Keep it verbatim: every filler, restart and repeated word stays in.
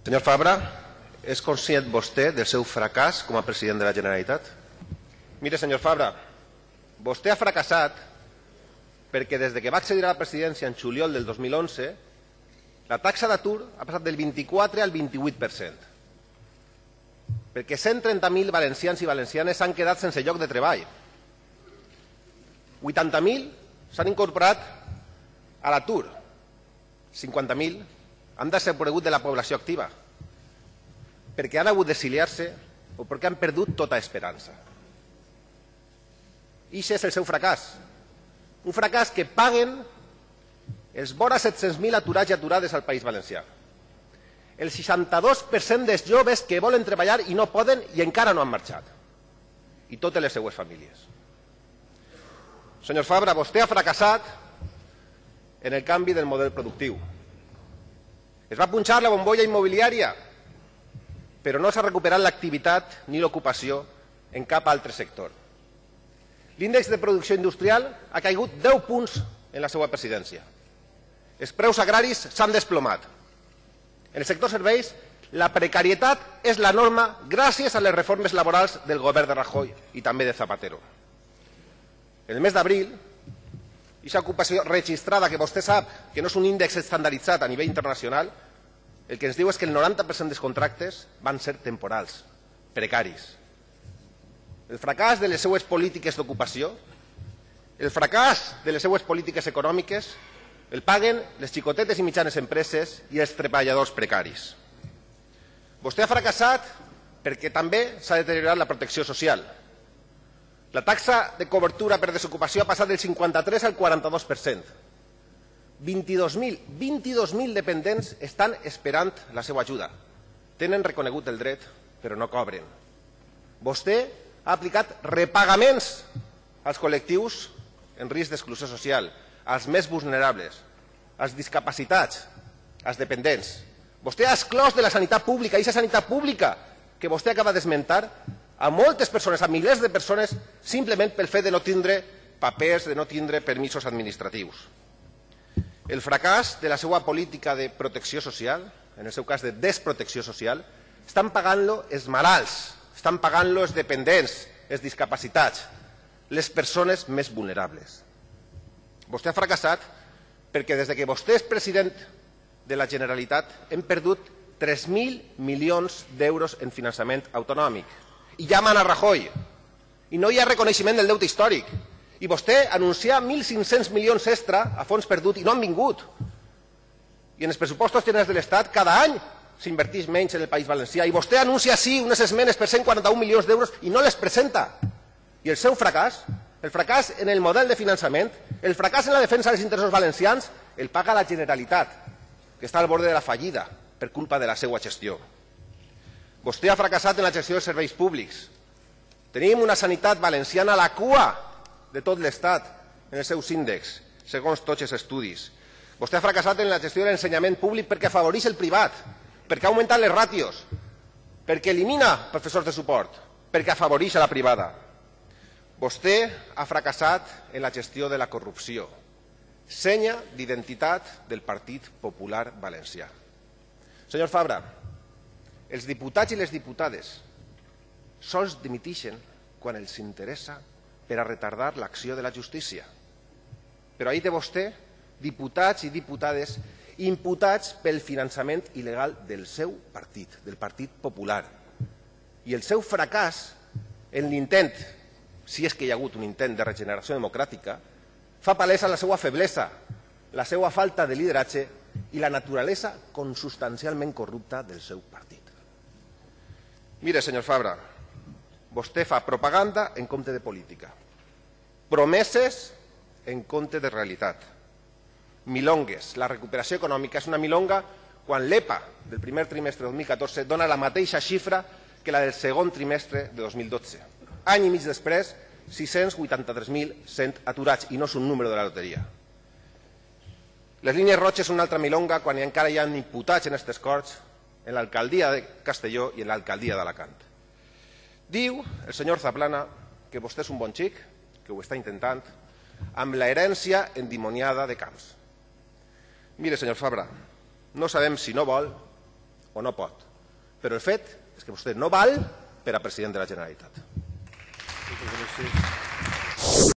Senyor Fabra, és conscient vostè del seu fracàs com a president de la Generalitat? Mire, senyor Fabra, vostè ha fracassat perquè des que va accedir a la presidència en juliol del dos mil onze la taxa d'atur ha passat del vint-i-quatre al vint-i-vuit per cent. Perquè cent trenta mil valencians i valencianes s'han quedat sense lloc de treball. vuitanta mil s'han incorporat a l'atur. cinquanta mil han desaparegut de la població activa perquè han hagut d'exiliar-se o perquè han perdut tota esperança. I aquest és el seu fracàs. Un fracàs que paguen els vora set-cents mil aturats i aturades al País Valencià. El seixanta-dos per cent dels joves que volen treballar i no poden i encara no han marxat. I totes les seues famílies. Senyor Fabra, vostè ha fracassat en el canvi del model productiu. Es va punxar la bombolla immobiliària, però no s'ha recuperat l'activitat ni l'ocupació en cap altre sector. L'índex de producció industrial ha caigut deu punts en la seva presidència. Els preus agraris s'han desplomat. En el sector serveis, la precarietat és la norma gràcies a les reformes laborals del govern de Rajoy i també de Zapatero. En el mes d'abril, aquesta ocupació registrada, que vostè sap que no és un índex estandarditzat a nivell internacional, el que ens diu és que el noranta per cent dels contractes van ser temporals, precaris. El fracàs de les seues polítiques d'ocupació, el fracàs de les seues polítiques econòmiques, el paguen les xicotetes i mitjanes empreses i els treballadors precaris. Vostè ha fracassat perquè també s'ha deteriorat la protecció social. La taxa de cobertura per desocupació ha passat del cinquanta-tres al quaranta-dos per cent. vint-i-dos mil vint-i-dos mil dependents estan esperant la seva ajuda. Tenen reconegut el dret, però no cobren. Vostè ha aplicat repagaments als col·lectius en risc d'exclusió social, als més vulnerables, als discapacitats, als dependents. Vostè ha exclòs de la sanitat pública, i aquesta sanitat pública que vostè acaba d'esmentar, a moltes persones, a milers de persones, simplement pel fet de no tindre papers, de no tindre permisos administratius. El fracàs de la seva política de protecció social, en el seu cas de desprotecció social, estan pagant-lo els malalts, estan pagant-lo els dependents, els discapacitats, les persones més vulnerables. Vostè ha fracassat perquè des que vostè és president de la Generalitat hem perdut tres mil milions d'euros en finançament autonòmic. I ja mana Rajoy. I no hi ha reconeixement del deute històric. I vostè anuncia mil cinc-cents milions extra a fons perdut i no han vingut. I en els pressupostos generals de l'Estat cada any s'inverteix menys en el País Valencià. I vostè anuncia sí unes esmenes per cent quaranta-un milions d'euros i no les presenta. I el seu fracàs, el fracàs en el model de finançament, el fracàs en la defensa dels interessos valencians, el paga la Generalitat, que està al bord de la fallida per culpa de la seva gestió. Vostè ha fracassat en la gestió dels serveis públics. Tenim una sanitat valenciana a la cua de tot l'Estat en els seus índexs, segons tots els estudis. Vostè ha fracassat en la gestió de l'ensenyament públic perquè afavoreix el privat, perquè ha augmentat les ràtios, perquè elimina professors de suport, perquè afavoreix a la privada. Vostè ha fracassat en la gestió de la corrupció, senya d'identitat del Partit Popular Valencià. Senyor Fabra, els diputats i les diputades sols dimitixen quan els interessa per a retardar l'acció de la justícia. Però ahir té vostè diputats i diputades imputats pel finançament il·legal del seu partit, del Partit Popular. I el seu fracàs en l'intent, si és que hi ha hagut un intent de regeneració democràtica, fa palesa la seva feblesa, la seva falta de lideratge i la naturalesa consubstancialment corrupta del seu partit. Mire, senyor Fabra, vostè fa propaganda en compte de política, promeses en compte de realitat, milongues. La recuperació econòmica és una milonga quan l'E P A del primer trimestre de dos mil catorze dona la mateixa xifra que la del segon trimestre de dos mil dotze. Any i mig després, sis-cents vuitanta-tres mil cent aturats, i no és un número de la loteria. Les línies roges són una altra milonga quan encara hi ha imputats en aquestes corts en l'alcaldia de Castelló i en l'alcaldia d'Alacant. Diu el senyor Zaplana que vostè és un bon xic, que ho està intentant, amb l'herència endimoniada de Camps. Mire, senyor Fabra, no sabem si no vol o no pot. Però el fet és que vostè no val per a president de la Generalitat.